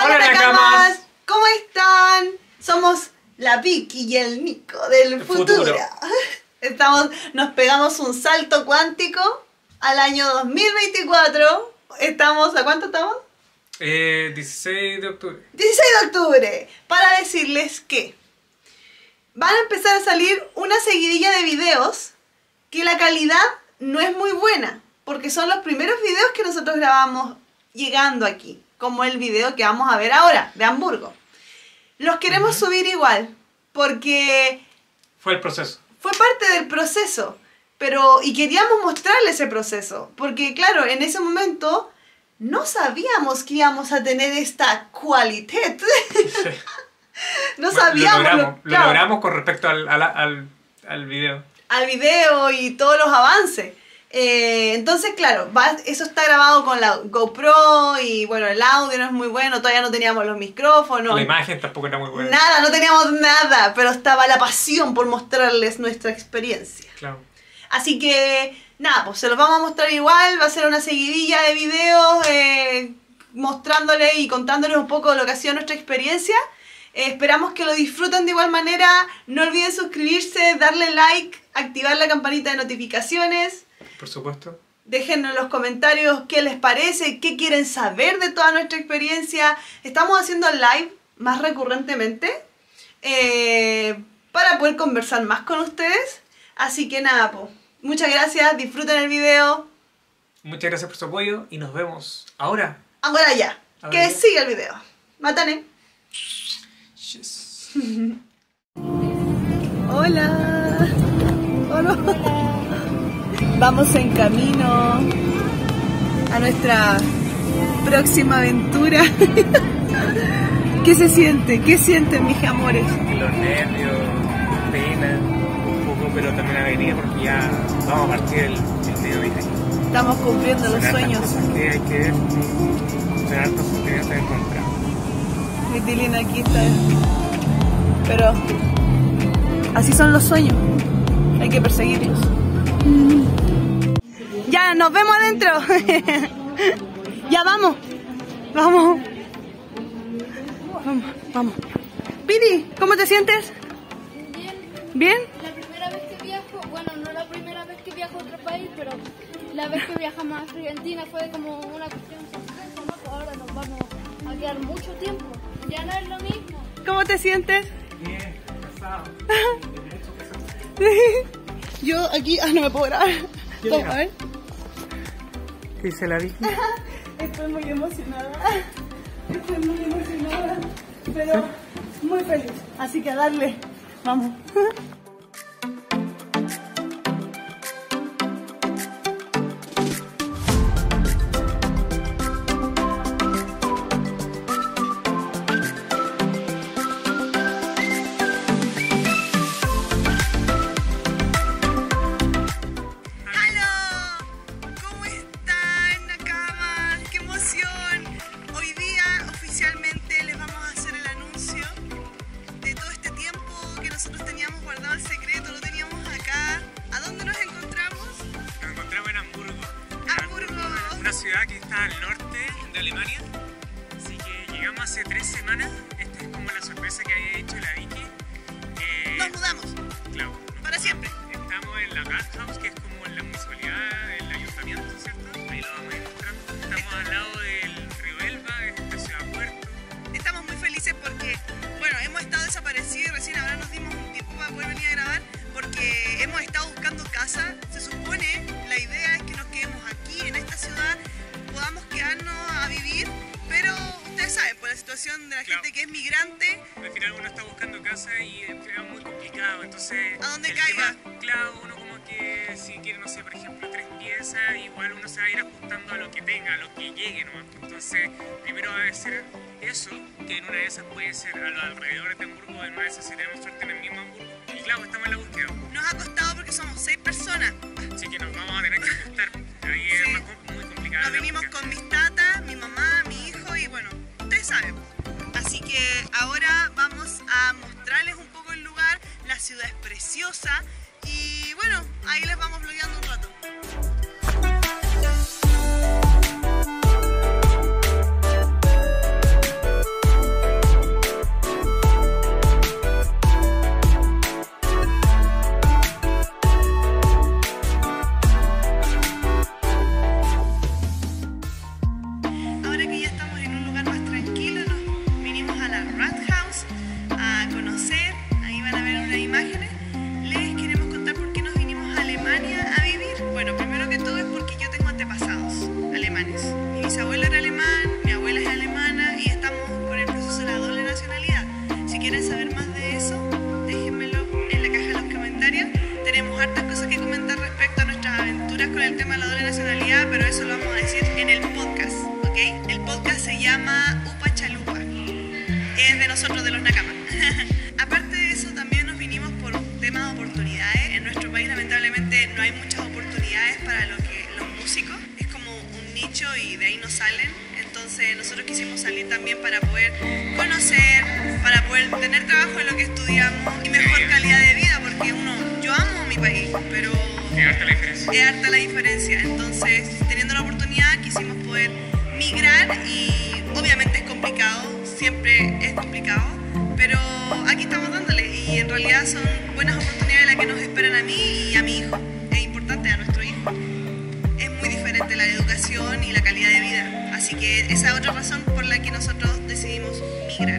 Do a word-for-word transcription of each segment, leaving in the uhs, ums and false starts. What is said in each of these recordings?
Hola, Hola Nakamas, ¿cómo están? Somos la Vicky y el Nico del el futuro. futuro. Estamos, nos pegamos un salto cuántico al año dos mil veinticuatro. Estamos, ¿a cuánto estamos? Eh, dieciséis de octubre. dieciséis de octubre. Para decirles que van a empezar a salir una seguidilla de videos que la calidad no es muy buena, porque son los primeros videos que nosotros grabamos llegando aquí, como el video que vamos a ver ahora, de Hamburgo. Los queremos uh-huh. subir igual, porque... Fue el proceso. Fue parte del proceso, pero... Y queríamos mostrarle ese proceso, porque claro, en ese momento no sabíamos que íbamos a tener esta cualidad. Sí. No bueno, sabíamos... Lo logramos, lo, claro, lo logramos con respecto al, al, al, al video. Al video y todos los avances. Eh, entonces, claro, va, eso está grabado con la GoPro y bueno, el audio no es muy bueno, todavía no teníamos los micrófonos. La imagen tampoco era muy buena. Nada, no teníamos nada, pero estaba la pasión por mostrarles nuestra experiencia. Claro. Así que, nada, pues se los vamos a mostrar igual, va a ser una seguidilla de videos eh, mostrándoles y contándoles un poco de lo que ha sido nuestra experiencia. Eh, esperamos que lo disfruten de igual manera, no olviden suscribirse, darle like, activar la campanita de notificaciones. Por supuesto. Déjennos en los comentarios qué les parece, qué quieren saber de toda nuestra experiencia. Estamos haciendo live más recurrentemente eh, para poder conversar más con ustedes. Así que nada, po. Muchas gracias, disfruten el video. Muchas gracias por su apoyo y nos vemos ahora. Ahora ya, ahora que ya. Siga el video. Matane. Yes. Hola. Hola. Hola. Vamos en camino a nuestra próxima aventura. ¿Qué se siente? ¿Qué sienten, mis amores? Los nervios, pena, un poco, pero también alegría porque ya vamos a partir el, el mediodía. Estamos cumpliendo los sueños. Cosas que hay que ver, son hartas oportunidades de encontrar. Mi tilín aquí está. Pero así son los sueños. Hay que perseguirlos. Ya, nos vemos adentro. Ya, vamos. Vamos. Vamos, vamos. Pidi, ¿cómo te sientes? Bien. ¿Bien? La primera vez que viajo, bueno, no la primera vez que viajo a otro país, pero la vez que viajamos a Argentina fue como una cuestión sorpresa, ¿no? Ahora nos vamos a quedar mucho tiempo. Ya no es lo mismo. ¿Cómo te sientes? Bien, cansado. Yo aquí, ah, no me puedo grabar. ¿Puedo ver? ¿Qué dice la Vicky? Estoy muy emocionada. Estoy muy emocionada, pero muy feliz. Así que a darle. Vamos. Ciudad que está al norte de Alemania, así que llegamos hace tres semanas. Esta es como la sorpresa que había hecho la Vicky. Eh, Nos mudamos. Claro. Para siempre. Estamos en la Rathaus, que es como en la municipalidad, el ayuntamiento, ¿cierto? Ahí lo vamos a ir mostrando. Estamos al lado del río Elba, de esta ciudad puerto. Estamos muy felices porque, bueno, hemos estado desaparecidos y recién ahora nos dimos un tiempo para poder venir a grabar porque hemos estado buscando casa. Se supone, la idea es que nos quedemos aquí en esta ciudad, podamos quedarnos a vivir, pero ustedes saben, por la situación de la claro. gente que es migrante. Al final uno está buscando casa y es muy complicado, entonces... ¿A dónde caiga? Tema, claro, uno como que si quiere, no sé, por ejemplo, tres piezas, igual uno se va a ir ajustando a lo que tenga, a lo que llegue nomás. Entonces, primero va a ser eso, que en una de esas puede ser a los alrededores de Hamburgo, en una de esas si tenemos suerte en el mismo Hamburgo. Y claro, estamos en la búsqueda. Nos ha costado porque somos seis personas. Así que nos vamos a tener que ajustar. Ahí sí. Es más, muy complicado. Nos vinimos con mis tatas, mi mamá, mi hijo y bueno, ustedes saben. Así que ahora vamos a mostrarles un poco el lugar. La ciudad es preciosa y bueno, ahí les vamos vlogueando un rato. de nosotros, de los Nakamas. Aparte de eso, también nos vinimos por un tema de oportunidades. En nuestro país lamentablemente no hay muchas oportunidades para lo que, los músicos. Es como un nicho y de ahí no salen. Entonces nosotros quisimos salir también para poder conocer, para poder tener trabajo en lo que estudiamos y mejor calidad de vida, porque uno, yo amo mi país, pero es harta la diferencia. Es harta la diferencia. Entonces, teniendo la oportunidad, quisimos poder migrar y obviamente es complicado, siempre es complicado, pero aquí estamos dándole y en realidad son buenas oportunidades las que nos esperan a mí y a mi hijo. Es importante, a nuestro hijo. Es muy diferente la educación y la calidad de vida. Así que esa es otra razón por la que nosotros decidimos migrar.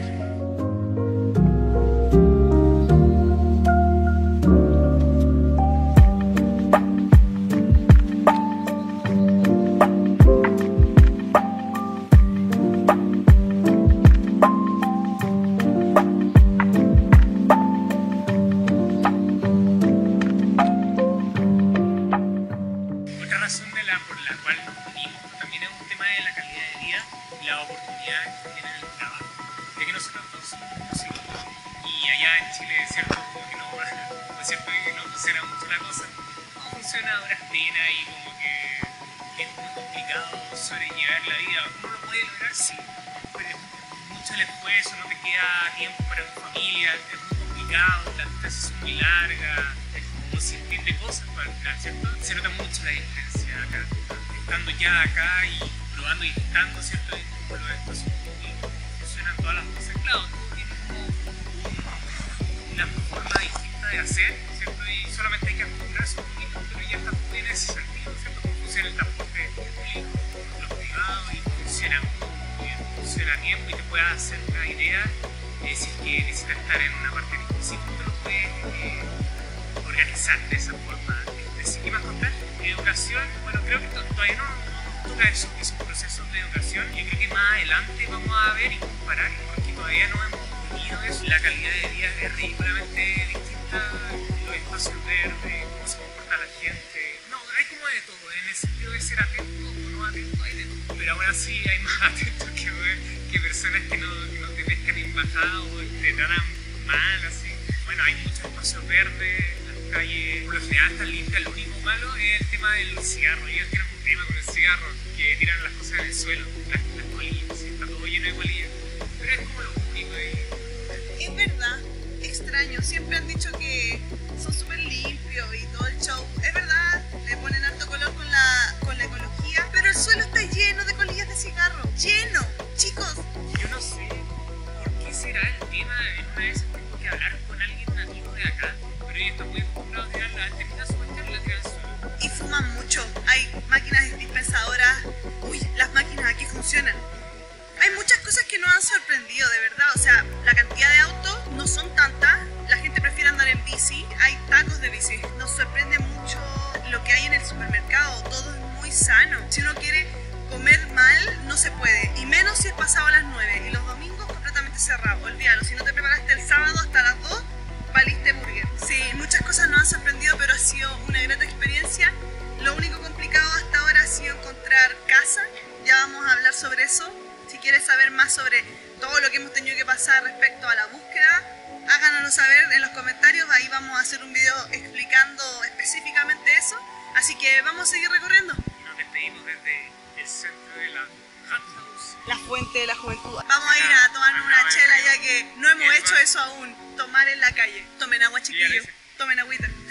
las oportunidades que tienen en el trabajo. Ya que nosotros todos somos músicos y allá en Chile es cierto como que no, no es cierto que no funciona mucho la cosa, no funciona a duras penas y como que es muy complicado sobrellevar la vida. Uno lo puede lograr, sí, pero es mucho el esfuerzo, no te queda tiempo para tu familia, es muy complicado, las distancias son muy largas, es como un sinfín de cosas para el final, ¿cierto? Se nota mucho la diferencia acá, estando ya acá y probando y estando, ¿cierto? En como los espacios públicos, funcionan todas las cosas, claro, todo tiene como un, una forma distinta de hacer, ¿cierto? Y solamente hay que acostumbrarse un poquito, pero ya está muy en ese sentido, ¿cierto? Como funciona el transporte público, los privados, y funciona muy bien, funciona a tiempo y te puedes hacer una idea de si es que necesitas estar en una parte de específica, te lo puedes eh, organizar de esa forma. ¿Qué más contar? Educación, bueno, creo que todavía no toca esos, esos procesos de educación. Yo creo que más adelante vamos a ver y comparar, porque todavía no hemos tenido eso. La calidad de vida es ridículamente distinta, los espacios verdes, cómo se comporta la gente. No, hay como de todo, en el sentido de ser atento o no atento, hay de todo. Pero ahora sí hay más atentos que, que personas que no, que no te pescan en bajada o te tratan mal, así. Bueno, hay muchos espacios verdes, las calles por lo general están limpias. Lo único malo es el tema del cigarro. Ellos tienen un tema con el cigarro, que tiran las cosas en el suelo, las, las colillas, ¿sí? Está todo lleno de colillas. Pero es como lo único ahí. Es verdad, extraño. Siempre han dicho que son súper limpios y todo el show. Es verdad, le ponen harto color con la, con la ecología, pero el suelo está lleno de colillas de cigarro. ¡Lleno! Chicos. Yo no sé por qué será el tema. En una vez tengo que hablar con alguien nativo de acá, pero ellos están muy acostumbrados a tirarla, terminan su cuestión y la tiran al suelo. Y fuman mucho. Hay máquinas dispensadoras. Uy, las máquinas aquí funcionan. Hay muchas cosas que nos han sorprendido, de verdad. O sea, la cantidad de autos no son tantas. La gente prefiere andar en bici. Hay tacos de bici. Nos sorprende mucho lo que hay en el supermercado. Todo es muy sano. Si uno quiere comer mal, no se puede. Y menos si es pasado a las nueve. Y los domingos completamente cerrados. Olvídalo. Si no te preparaste el sábado hasta las dos, valiste burger. Sí, muchas cosas nos han sorprendido, pero ha sido una grata experiencia. Lo único complicado hasta ahora ha sido encontrar casa. Ya vamos a hablar sobre eso. Si quieres saber más sobre todo lo que hemos tenido que pasar respecto a la búsqueda, háganoslo saber en los comentarios. Ahí vamos a hacer un video explicando específicamente eso. Así que vamos a seguir recorriendo. Nos despedimos desde el centro de la Hot House. La fuente de la juventud. Vamos a ir a tomarnos una chela ya que no hemos hecho eso aún. Tomar en la calle. Tomen agua, chiquillos. Tomen agüita.